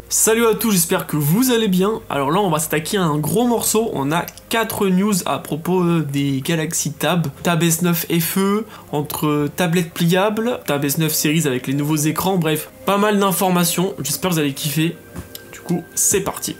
Salut à tous, j'espère que vous allez bien. Alors là on va s'attaquer à un gros morceau. On a 4 news à propos des Galaxy Tab. Tab S9 FE, entre tablettes pliables, Tab S9 Series avec les nouveaux écrans, bref, pas mal d'informations. J'espère que vous allez kiffer. Du coup, c'est parti.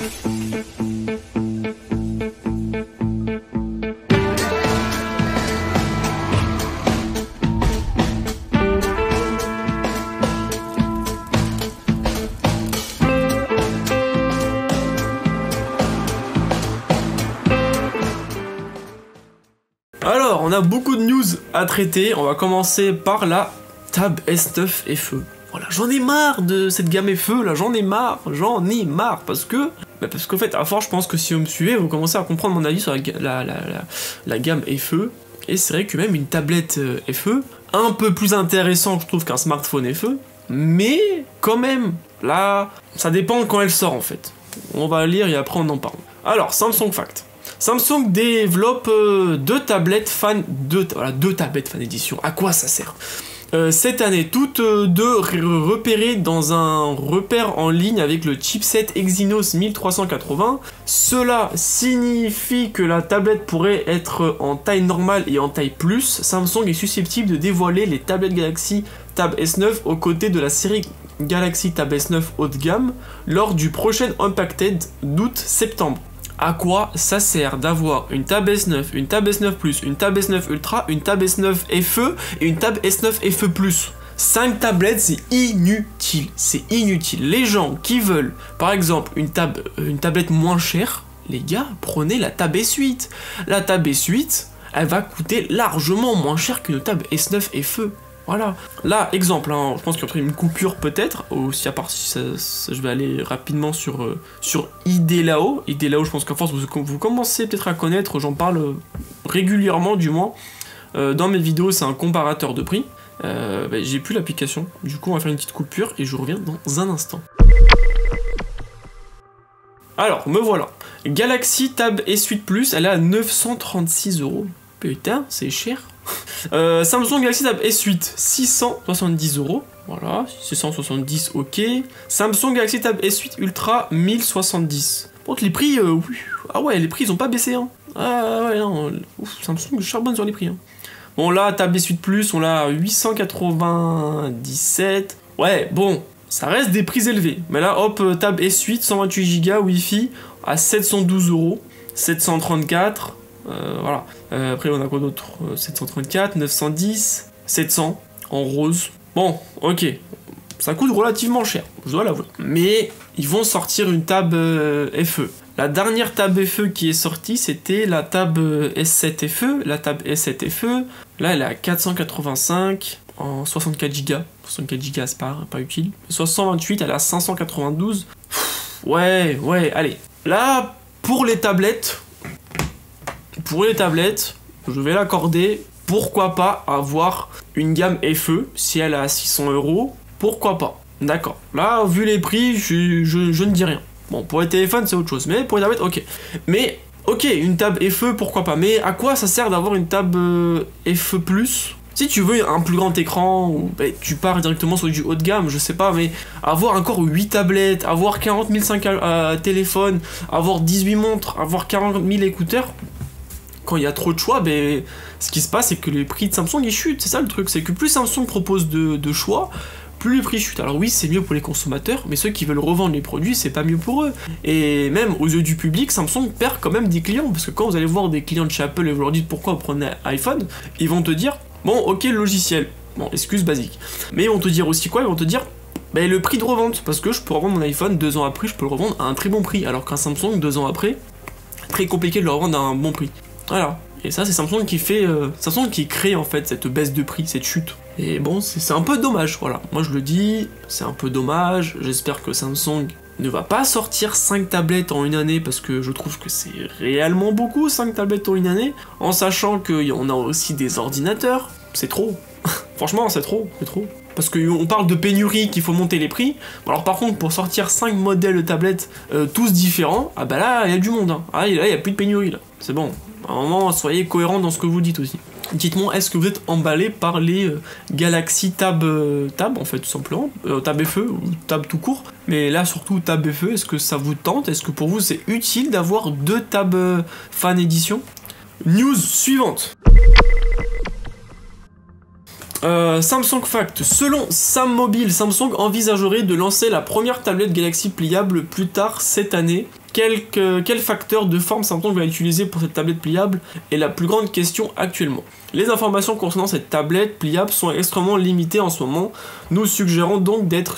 Alors, on a beaucoup de news à traiter. On va commencer par la Tab S9 FE. Voilà, j'en ai marre de cette gamme FE, là, j'en ai marre, parce qu'en fait, à force, je pense que si vous me suivez, vous commencez à comprendre mon avis sur la gamme FE. Et c'est vrai que même une tablette FE, un peu plus intéressant, je trouve, qu'un smartphone FE, mais quand même, là, ça dépend quand elle sort, en fait. On va lire et après on en parle. Alors, Samsung Fact. Samsung développe deux tablettes fan édition. À quoi ça sert? Cette année, toutes deux repérées dans un repère en ligne avec le chipset Exynos 1380. Cela signifie que la tablette pourrait être en taille normale et en taille plus. Samsung est susceptible de dévoiler les tablettes Galaxy Tab S9 aux côtés de la série Galaxy Tab S9 haut de gamme lors du prochain Unpacked d'août-septembre. À quoi ça sert d'avoir une Tab S9, une Tab S9 Plus, une Tab S9 Ultra, une Tab S9 FE et une Tab S9 FE Plus? 5 tablettes, c'est inutile, c'est inutile. Les gens qui veulent, par exemple, une tablette moins chère, les gars, prenez la Tab S8. La Tab S8, elle va coûter largement moins cher qu'une Tab S9 FE. Voilà. Là, exemple, hein, je pense qu'il y a une coupure peut-être, aussi à part si je vais aller rapidement sur Idelao. Idelao, je pense qu'à force, vous commencez peut-être à connaître, j'en parle régulièrement du moins. Dans mes vidéos, c'est un comparateur de prix. J'ai plus l'application, du coup on va faire une petite coupure et je reviens dans un instant. Alors, me voilà. Galaxy Tab S8 Plus, elle est à 936 €. Putain, c'est cher. Samsung Galaxy Tab S8, 670 €. Voilà, 670, ok. Samsung Galaxy Tab S8 Ultra, 1070. Bon, les prix, ah ouais, les prix ils ont pas baissé, hein. Ah ouais, non, ouf, Samsung charbonne sur les prix, hein. Bon, là, Tab S8 Plus, on l'a à 897. Ouais, bon, ça reste des prix élevés. Mais là, hop, Tab S8, 128 Go Wi-Fi, à 712 €. 734. Voilà. Après, on a quoi d'autre? 734, 910, 700 en rose. Bon, ok. Ça coûte relativement cher, je dois l'avouer. Mais ils vont sortir une Tab FE. La dernière Tab FE qui est sortie, c'était la Tab S7 FE. La Tab S7 FE, là, elle est à 485 en 64 Go. 64 Go, c'est pas utile. 128, elle est à 592. Ouais, allez. Là, pour les tablettes, je vais l'accorder. Pourquoi pas avoir une gamme FE si elle est à 600 €? Pourquoi pas? D'accord. Là, vu les prix, je ne dis rien. Bon, pour les téléphones, c'est autre chose. Mais pour les tablettes, ok. Mais, ok, une Tab FE, pourquoi pas? Mais à quoi ça sert d'avoir une Tab FE Plus? Si tu veux un plus grand écran, ou tu pars directement sur du haut de gamme, je sais pas, mais avoir encore 8 tablettes, avoir 40 005 téléphones, avoir 18 montres, avoir 40 000 écouteurs, quand il y a trop de choix, ce qui se passe, c'est que les prix de Samsung ils chutent. C'est ça le truc, c'est que plus Samsung propose de choix, plus les prix chutent. Alors oui, c'est mieux pour les consommateurs, mais ceux qui veulent revendre les produits, c'est pas mieux pour eux. Et même aux yeux du public, Samsung perd quand même des clients, parce que quand vous allez voir des clients de chez Apple et vous leur dites pourquoi vous prenez un iPhone, ils vont te dire, bon, ok, le logiciel, bon, excuse basique. Mais ils vont te dire aussi quoi? Ils vont te dire, le prix de revente, parce que je peux revendre mon iPhone 2 ans après, je peux le revendre à un très bon prix, alors qu'un Samsung 2 ans après, très compliqué de le revendre à un bon prix. Voilà. Et ça, c'est Samsung qui fait, Samsung qui crée en fait cette baisse de prix, cette chute. Et bon, c'est un peu dommage, voilà. Moi je le dis, c'est un peu dommage. J'espère que Samsung ne va pas sortir 5 tablettes en une année, parce que je trouve que c'est réellement beaucoup, 5 tablettes en une année, en sachant qu'on a aussi des ordinateurs. C'est trop. Franchement, c'est trop. Parce qu'on parle de pénurie, qu'il faut monter les prix. Alors par contre, pour sortir 5 modèles de tablettes, tous différents, ah bah là, il y a du monde, hein. Ah, là, il n'y a plus de pénurie, là. C'est bon. À un moment, soyez cohérents dans ce que vous dites aussi. Dites-moi, est-ce que vous êtes emballé par les Galaxy Tab, en fait, tout simplement, Tab FE ou Tab tout court, mais là surtout Tab FE, est-ce que ça vous tente? Est-ce que pour vous c'est utile d'avoir 2 Tab Fan Edition? News suivante. Samsung Fact. Selon Sam Mobile, Samsung envisagerait de lancer la première tablette Galaxy pliable plus tard cette année. Quel facteur de forme Samsung va utiliser pour cette tablette pliable est la plus grande question actuellement. Les informations concernant cette tablette pliable sont extrêmement limitées en ce moment. Nous suggérons donc d'être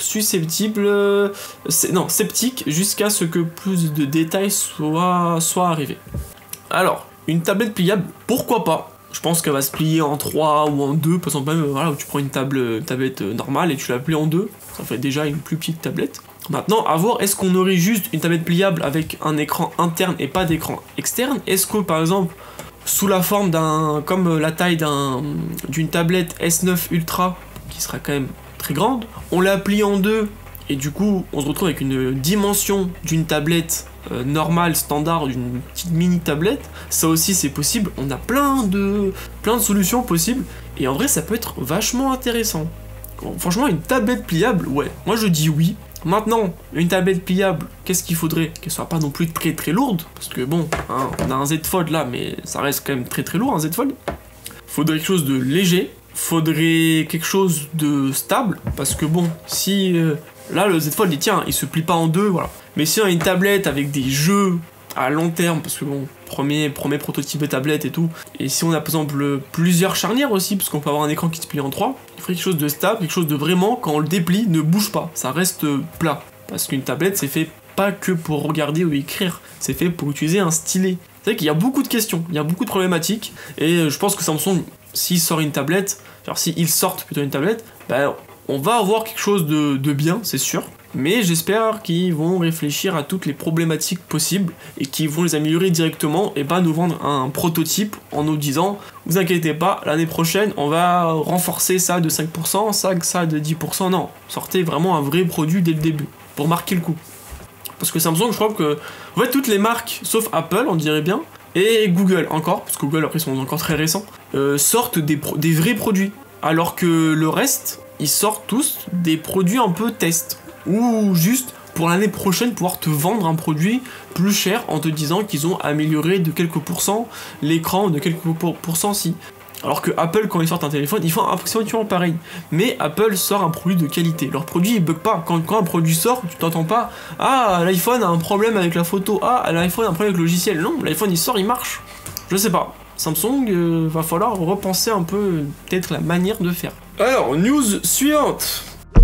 sceptiques jusqu'à ce que plus de détails soient arrivés. Alors, une tablette pliable, pourquoi pas? Je pense qu'elle va se plier en 3 ou en 2, par exemple, même voilà, où tu prends une tablette normale et tu la plies en 2, ça fait déjà une plus petite tablette. Maintenant, à voir, est-ce qu'on aurait juste une tablette pliable avec un écran interne et pas d'écran externe? Est-ce que, par exemple, sous la forme comme la taille d'une tablette S9 Ultra, qui sera quand même très grande, on la plie en 2, et du coup, on se retrouve avec une dimension d'une tablette normale, standard, d'une petite mini tablette, ça aussi c'est possible, on a plein de solutions possibles, et en vrai ça peut être vachement intéressant. Bon, franchement une tablette pliable, ouais, moi je dis oui. Maintenant, une tablette pliable, qu'est-ce qu'il faudrait? Qu'elle soit pas non plus très lourde, parce que bon, hein, on a un Z Fold là, mais ça reste quand même très lourd un Z Fold. Faudrait quelque chose de léger, faudrait quelque chose de stable, parce que bon, si... là, le Z Fold, il se plie pas en 2, voilà. Mais si on a une tablette avec des jeux à long terme, parce que bon, premier prototype de tablette et tout, et si on a par exemple plusieurs charnières aussi, parce qu'on peut avoir un écran qui se plie en 3, il faudrait quelque chose de stable, quelque chose de vraiment, quand on le déplie, ne bouge pas, ça reste plat. Parce qu'une tablette, c'est fait pas que pour regarder ou écrire, c'est fait pour utiliser un stylet. C'est vrai qu'il y a beaucoup de questions, il y a beaucoup de problématiques, et je pense que Samsung, s'il sort une tablette, alors s'ils sortent plutôt une tablette, ben, on va avoir quelque chose de bien, c'est sûr. Mais j'espère qu'ils vont réfléchir à toutes les problématiques possibles et qu'ils vont les améliorer directement et pas nous vendre un prototype en nous disant « Vous inquiétez pas, l'année prochaine, on va renforcer ça de 5%, ça de 10%. » Non, sortez vraiment un vrai produit dès le début pour marquer le coup. Parce que Samsung, je crois que en fait, toutes les marques, sauf Apple, on dirait bien, et Google encore, parce que Google après ils sont encore très récents, sortent des vrais produits. Alors que le reste, ils sortent tous des produits un peu test. Ou juste pour l'année prochaine pouvoir te vendre un produit plus cher en te disant qu'ils ont amélioré de quelques pourcents l'écran, de quelques pourcents si. Alors que Apple, quand ils sortent un téléphone, ils font approximativement pareil. Mais Apple sort un produit de qualité. Leur produit, il bug pas. Quand un produit sort, tu t'entends pas « Ah, l'iPhone a un problème avec la photo. Ah, l'iPhone a un problème avec le logiciel. » Non, l'iPhone, il sort, il marche. Je sais pas. Samsung, va falloir repenser un peu peut-être la manière de faire. Alors, news suivante.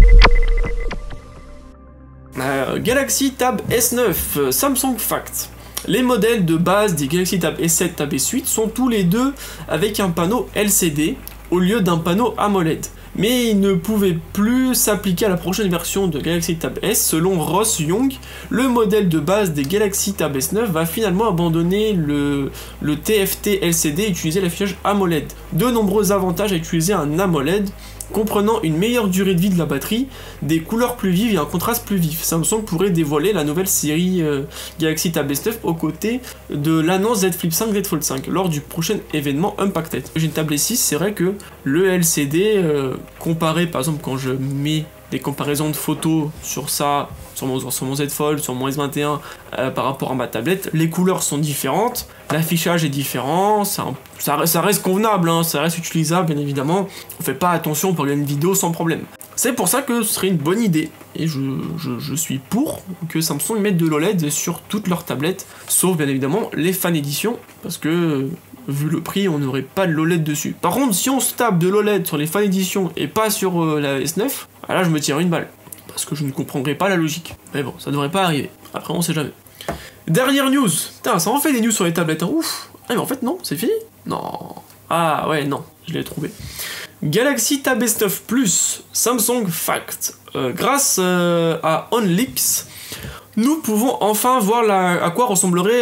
Galaxy Tab S9, Samsung Fact. Les modèles de base des Galaxy Tab S7, Tab S8 sont tous les deux avec un panneau LCD au lieu d'un panneau AMOLED. Mais ils ne pouvaient plus s'appliquer à la prochaine version de Galaxy Tab S. Selon Ross Young, le modèle de base des Galaxy Tab S9 va finalement abandonner le TFT LCD et utiliser l'affichage AMOLED. De nombreux avantages à utiliser un AMOLED, comprenant une meilleure durée de vie de la batterie, des couleurs plus vives et un contraste plus vif. Samsung pourrait dévoiler la nouvelle série Galaxy Tab S9 aux côtés de l'annonce Z Flip 5, Z Fold 5 lors du prochain événement Unpacked. J'ai une table S6, c'est vrai que le LCD, comparé par exemple quand je mets des comparaisons de photos sur ça, sur mon Z Fold, sur mon S21 par rapport à ma tablette, les couleurs sont différentes, l'affichage est différent, ça reste convenable, hein, ça reste utilisable bien évidemment, on fait pas attention pour regarder une vidéo sans problème. C'est pour ça que ce serait une bonne idée, et je suis pour que Samsung mette de l'OLED sur toutes leurs tablettes, sauf bien évidemment les Fan Edition, parce que vu le prix, on n'aurait pas de l'OLED dessus. Par contre, si on se tape de l'OLED sur les Fan Edition et pas sur la S9, là je me tire une balle. Parce que je ne comprendrai pas la logique. Mais bon, ça devrait pas arriver. Après, on sait jamais. Dernière news. Putain, ça en fait des news sur les tablettes, hein. Ouf. Ah, mais en fait, non, c'est fini. Non. Ah, ouais, non. Je l'ai trouvé. Galaxy Tab S9 Plus, Samsung Fact. Grâce à OnLeaks, nous pouvons enfin voir à quoi ressemblera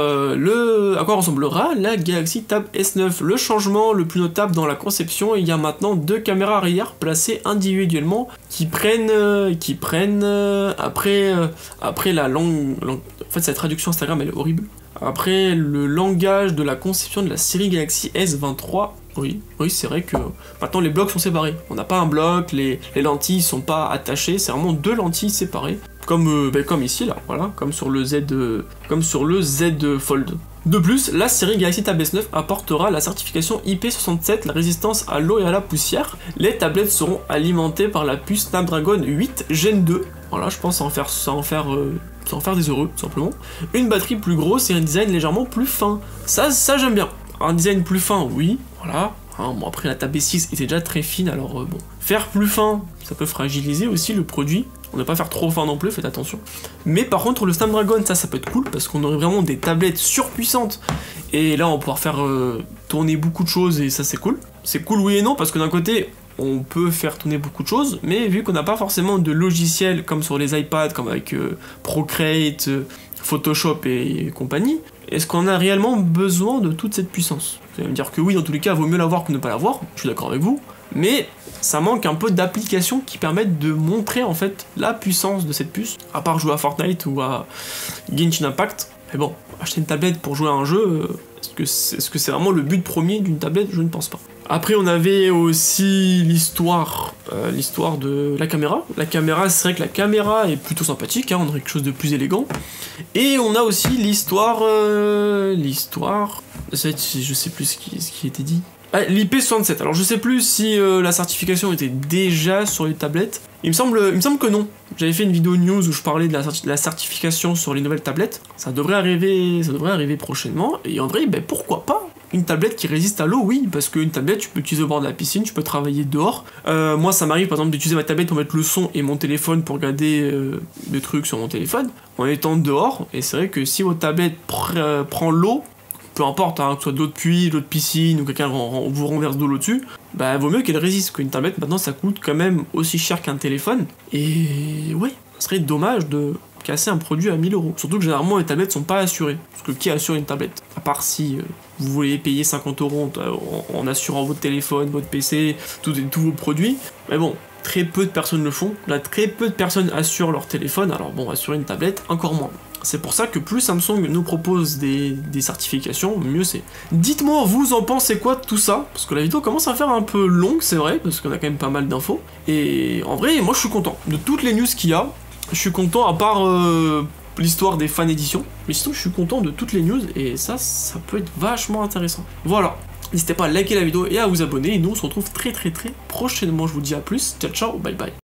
la Galaxy Tab S9. Le changement le plus notable dans la conception, il y a maintenant 2 caméras arrière placées individuellement qui prennent après la langue. En fait, cette traduction Instagram elle est horrible. Après le langage de la conception de la série Galaxy S23 Oui, c'est vrai que maintenant les blocs sont séparés. On n'a pas un bloc, les lentilles sont pas attachées, c'est vraiment 2 lentilles séparées. Comme ici là, voilà, comme sur le Z Fold. De plus, la série Galaxy Tab S9 apportera la certification IP67, la résistance à l'eau et à la poussière. Les tablettes seront alimentées par la puce Snapdragon 8 Gen 2. Voilà, je pense ça en faire des heureux, tout simplement. Une batterie plus grosse et un design légèrement plus fin. Ça j'aime bien. Un design plus fin, oui, voilà. Hein, bon, après la Tab S6 était déjà très fine, alors bon. Faire plus fin, ça peut fragiliser aussi le produit. On ne va pas faire trop fin non plus, faites attention. Mais par contre, le Snapdragon, ça peut être cool, parce qu'on aurait vraiment des tablettes surpuissantes. Et là, on va pouvoir faire tourner beaucoup de choses, et ça c'est cool. C'est cool oui et non, parce que d'un côté, on peut faire tourner beaucoup de choses, mais vu qu'on n'a pas forcément de logiciel comme sur les iPads, comme avec Procreate, Photoshop et compagnie, est-ce qu'on a réellement besoin de toute cette puissance? Vous allez me dire que oui, dans tous les cas, vaut mieux l'avoir que ne pas l'avoir, je suis d'accord avec vous, mais ça manque un peu d'applications qui permettent de montrer en fait la puissance de cette puce, à part jouer à Fortnite ou à Genshin Impact. Mais bon, acheter une tablette pour jouer à un jeu, est-ce que c'est vraiment le but premier d'une tablette? Je ne pense pas. Après, on avait aussi l'histoire de la caméra. La caméra, c'est vrai que la caméra est plutôt sympathique, hein, on aurait quelque chose de plus élégant. Et on a aussi l'histoire... je sais plus ce qui était dit. Ah, l'IP67, alors je sais plus si la certification était déjà sur les tablettes. Il me semble que non. J'avais fait une vidéo news où je parlais de la certification sur les nouvelles tablettes. Ça devrait arriver prochainement. Et en vrai, ben pourquoi pas? Une tablette qui résiste à l'eau, oui, parce qu'une tablette, tu peux l'utiliser au bord de la piscine, tu peux travailler dehors. Moi, ça m'arrive par exemple d'utiliser ma tablette pour mettre le son et mon téléphone pour regarder des trucs sur mon téléphone en étant dehors. Et c'est vrai que si votre tablette prend l'eau, peu importe, hein, que ce soit de l'eau de puits, de l'eau de piscine, ou quelqu'un vous renverse de l'eau dessus, bah vaut mieux qu'elle résiste, qu'une tablette maintenant ça coûte quand même aussi cher qu'un téléphone, et ouais, ce serait dommage de casser un produit à 1000 €. Surtout que généralement les tablettes sont pas assurées, parce que qui assure une tablette? À part si vous voulez payer 50 € en assurant votre téléphone, votre PC, tous vos produits, mais bon, très peu de personnes le font, là très peu de personnes assurent leur téléphone, alors bon, assurer une tablette, encore moins. C'est pour ça que plus Samsung nous propose des certifications, mieux c'est. Dites-moi, vous en pensez quoi de tout ça? Parce que la vidéo commence à faire un peu longue, c'est vrai, parce qu'on a quand même pas mal d'infos. Et en vrai, moi je suis content. De toutes les news qu'il y a, je suis content, à part l'histoire des fan éditions. Mais sinon, je suis content de toutes les news, et ça peut être vachement intéressant. Voilà. N'hésitez pas à liker la vidéo et à vous abonner, et nous on se retrouve très prochainement. Je vous dis à plus, ciao ciao, bye bye.